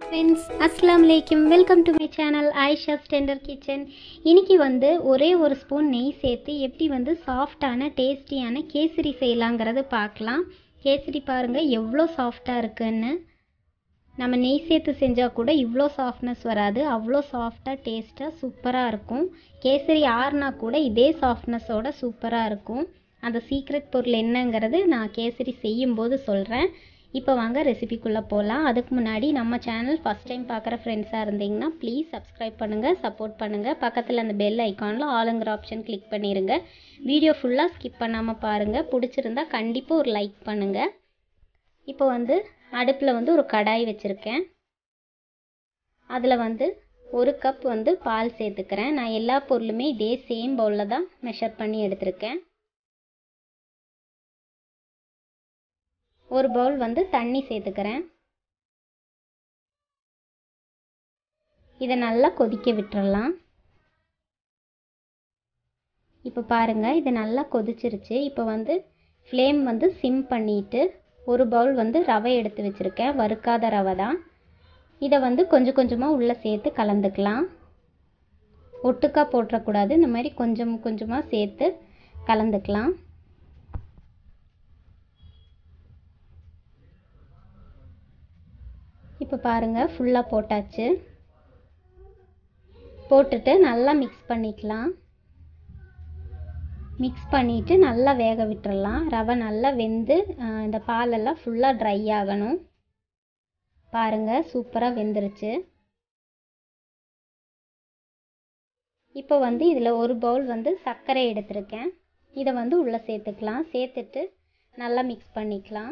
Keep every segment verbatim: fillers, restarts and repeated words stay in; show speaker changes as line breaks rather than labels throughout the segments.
Friends அஸ்ஸலாமு அலைக்கும், welcome to my channel Ayesha's tender kitchen. இன்றைக்கி வந்து ஒரே ஒரு ஸ்பூன் நெய் சேர்த்து எப்படி வந்து சாஃப்டான டேஸ்டியான கேசரி செய்யலாங்கிறது பார்க்கலாம். கேசரி பாருங்கள் எவ்வளோ சாஃப்டாக இருக்குன்னு. நம்ம நெய் சேர்த்து செஞ்சால் கூட இவ்வளோ சாஃப்ட்னஸ் வராது, அவ்வளோ சாஃப்டாக டேஸ்ட்டாக சூப்பராக இருக்கும். கேசரி ஆறுனா கூட இதே சாஃப்ட்னஸோட சூப்பராக இருக்கும். அந்த சீக்ரெட் பொருள் என்னங்கிறது நான் கேசரி செய்யும்போது சொல்கிறேன். இப்போ வாங்க ரெசிபிக்குள்ளே போகலாம். அதுக்கு முன்னாடி நம்ம சேனல் ஃபஸ்ட் டைம் பார்க்குற ஃப்ரெண்ட்ஸாக இருந்தீங்கன்னா ப்ளீஸ் சப்ஸ்கிரைப் பண்ணுங்கள், சப்போர்ட் பண்ணுங்கள். பக்கத்தில் அந்த பெல் ஐக்கானில் ஆளுங்கிற ஆப்ஷன் கிளிக் பண்ணிடுங்க. வீடியோ ஃபுல்லாக ஸ்கிப் பண்ணாமல் பாருங்கள். பிடிச்சிருந்தா கண்டிப்பாக ஒரு லைக் பண்ணுங்கள். இப்போ வந்து அடுப்பில் வந்து ஒரு கடாய் வச்சுருக்கேன். அதில் வந்து ஒரு கப் வந்து பால் சேர்த்துக்கிறேன். நான் எல்லா பொருளுமே இதே சேம் பவுலில் தான் மெஷர் பண்ணி எடுத்திருக்கேன். ஒரு பவுல் வந்து தண்ணி சேர்த்துக்கிறேன். இதை நல்லா கொதிக்க விட்டுறலாம். இப்போ பாருங்கள், இது நல்லா கொதிச்சிருச்சு. இப்போ வந்து ஃப்ளேம் வந்து சிம் பண்ணிவிட்டு ஒரு பவுல் வந்து ரவை எடுத்து வச்சுருக்கேன். வறுக்காத ரவை தான். இதை வந்து கொஞ்சம் கொஞ்சமாக உள்ளே சேர்த்து கலந்துக்கலாம். ஒட்டுக்கா போட்டுறக்கூடாது, இந்த மாதிரி கொஞ்சம் கொஞ்சமாக சேர்த்து கலந்துக்கலாம். இப்போ பாருங்கள், ஃபுல்லாக போட்டாச்சு. போட்டுட்டு நல்லா மிக்ஸ் பண்ணிக்கலாம். மிக்ஸ் பண்ணிவிட்டு நல்லா வேக விட்டுறலாம். ரவை நல்லா வெந்து இந்த பாலெல்லாம் ஃபுல்லாக ட்ரை ஆகணும். பாருங்கள், சூப்பராக வெந்துருச்சு. இப்போ வந்து இதில் ஒரு பவுல் வந்து சர்க்கரை எடுத்திருக்கேன். இதை வந்து உள்ளே சேர்த்துக்கலாம். சேர்த்துட்டு நல்லா மிக்ஸ் பண்ணிக்கலாம்.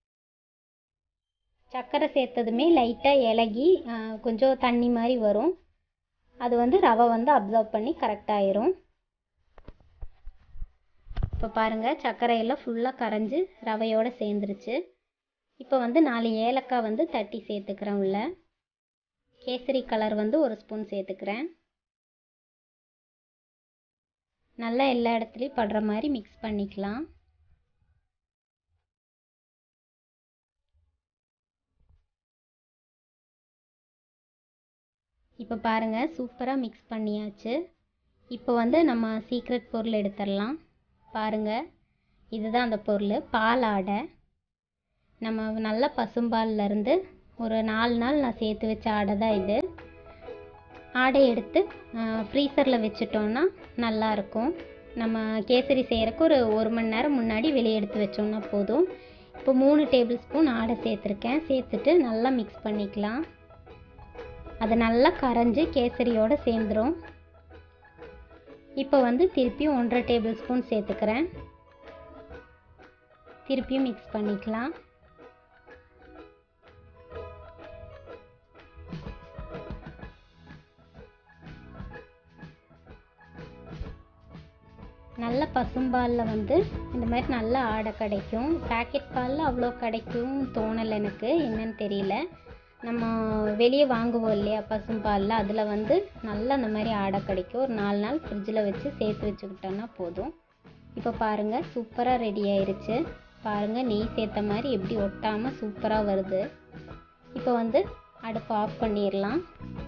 சர்க்கரை சேர்த்ததுமே லைட்டாக இலகி கொஞ்சம் தண்ணி மாதிரி வரும். அது வந்து ரவை வந்து அப்சர்வ் பண்ணி கரெக்டாகிரும். இப்போ பாருங்கள், சர்க்கரையெல்லாம் ஃபுல்லாக கரைஞ்சி ரவையோடு சேர்ந்துருச்சு. இப்போ வந்து நாலு ஏலக்காய் வந்து தட்டி சேர்த்துக்கிறேன். உள்ள கேசரி கலர் வந்து ஒரு ஸ்பூன் சேர்த்துக்கிறேன். நல்லா எல்லா இடத்துலையும் படுற மாதிரி மிக்ஸ் பண்ணிக்கலாம். இப்போ பாருங்கள், சூப்பராக மிக்ஸ் பண்ணியாச்சு. இப்போ வந்து நம்ம சீக்ரெட் பொருள் எடுத்துடலாம். பாருங்கள், இதுதான் அந்த பொருள், பால் ஆடை. நம்ம நல்ல பசும்பால்லேருந்து ஒரு நாலு நாள் நான் சேர்த்து வச்ச ஆடை தான் இது. ஆடை எடுத்து ஃப்ரீசரில் வச்சுட்டோன்னா நல்லாயிருக்கும். நம்ம கேசரி செய்கிறக்கு ஒரு ஒரு மணி நேரம் முன்னாடி வெளியே எடுத்து வச்சோன்னா போதும். இப்போ மூணு டேபிள் ஸ்பூன் ஆடை சேர்த்துருக்கேன். சேர்த்துட்டு நல்லா மிக்ஸ் பண்ணிக்கலாம். அது நல்லா கரைஞ்சி கேசரியோடு சேர்ந்துடும். இப்போ வந்து திருப்பியும் ஒன்றரை டேபிள் ஸ்பூன் சேர்த்துக்கிறேன். திருப்பியும் மிக்ஸ் பண்ணிக்கலாம். நல்ல பசும்பாலில் வந்து இந்த மாதிரி நல்ல ஆடை கிடைக்கும். பேக்கெட் பாலில் அவ்வளோ கிடைக்கும் தோணலை எனக்கு, என்னன்னு தெரியல. நம்ம வெளியே வாங்குவோம் இல்லையா பசும்பாலில், அதில் வந்து நல்லா அந்த மாதிரி ஆடை கிடைக்கும். ஒரு நாலு நாள் ஃப்ரிட்ஜில் வச்சு சேர்த்து வச்சுக்கிட்டோன்னா போதும். இப்போ பாருங்கள், சூப்பராக ரெடி ஆயிடுச்சு. பாருங்கள், நெய் சேர்த்த மாதிரி எப்படி ஒட்டாமல் சூப்பராக வருது. இப்போ வந்து அடுப்பு ஆஃப் பண்ணிடலாம்.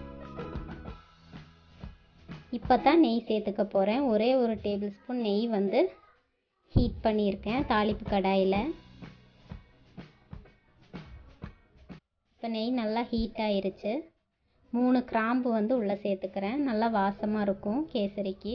இப்போ தான் நெய் சேர்த்துக்க போகிறேன். ஒரே ஒரு டேபிள் ஸ்பூன் நெய் வந்து ஹீட் பண்ணியிருக்கேன் தாளிப்பு கடாயில். இப்போ நெய் நல்லா ஹீட் ஆயிருச்சு. மூணு கிராம்பு வந்து உள்ளே சேர்த்துக்கிறேன். நல்லா வாசமாக இருக்கும் கேசரிக்கு.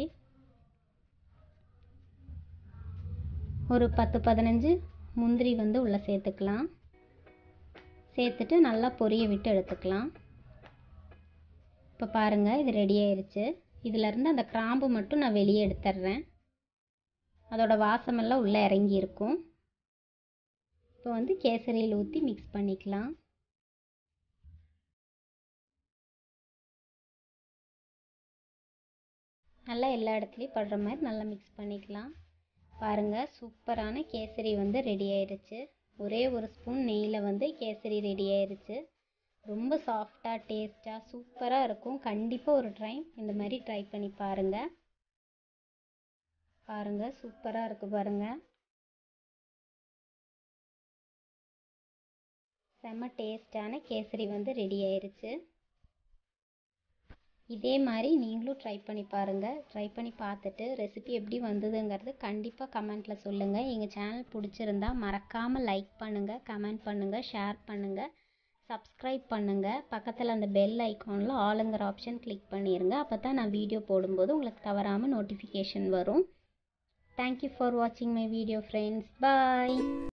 ஒரு பத்து பதினஞ்சு முந்திரி வந்து உள்ளே சேர்த்துக்கலாம். சேர்த்துட்டு நல்லா பொரிய விட்டு எடுத்துக்கலாம். இப்போ பாருங்கள், இது ரெடி ஆயிடுச்சு. இதிலேருந்து அந்த கிராம்பு மட்டும் நான் வெளியே எடுத்துடுறேன். அதோட வாசமெல்லாம் உள்ளே இறங்கி இருக்கும். இப்போ வந்து கேசரியில் ஊற்றி மிக்ஸ் பண்ணிக்கலாம். நல்லா எல்லா இடத்துலையும் படுற மாதிரி நல்லா மிக்ஸ் பண்ணிக்கலாம். பாருங்கள், சூப்பரான கேசரி வந்து ரெடி ஆயிடுச்சு. ஒரே ஒரு ஸ்பூன் நெய்யில் வந்து கேசரி ரெடி ஆயிடுச்சு. ரொம்ப சாஃப்டாக டேஸ்ட்டாக சூப்பராக இருக்கும். கண்டிப்பாக ஒரு டைம் இந்த மாதிரி ட்ரை பண்ணி பாருங்கள். பாருங்கள், சூப்பராக இருக்குது பாருங்கள். செம்ம டேஸ்டான கேசரி வந்து ரெடி ஆயிருச்சு. இதே மாதிரி நீங்களும் ட்ரை பண்ணி பாருங்கள். ட்ரை பண்ணி பார்த்துட்டு ரெசிபி எப்படி வந்ததுங்கிறது கண்டிப்பாக கமெண்ட்டில் சொல்லுங்கள். எங்கள் சேனல் பிடிச்சிருந்தா மறக்காமல் லைக் பண்ணுங்கள், கமெண்ட் பண்ணுங்கள், ஷேர் பண்ணுங்கள், சப்ஸ்கிரைப் பண்ணுங்கள். பக்கத்தில் அந்த பெல் ஐக்கானில் ஆளுங்கிற ஆப்ஷன் கிளிக் பண்ணிடுங்க. அப்போ தான் நான் வீடியோ போடும்போது உங்களுக்கு தவறாமல் நோட்டிஃபிகேஷன் வரும். தேங்க்யூ ஃபார் வாட்சிங் மை வீடியோ ஃப்ரெண்ட்ஸ். பாய்.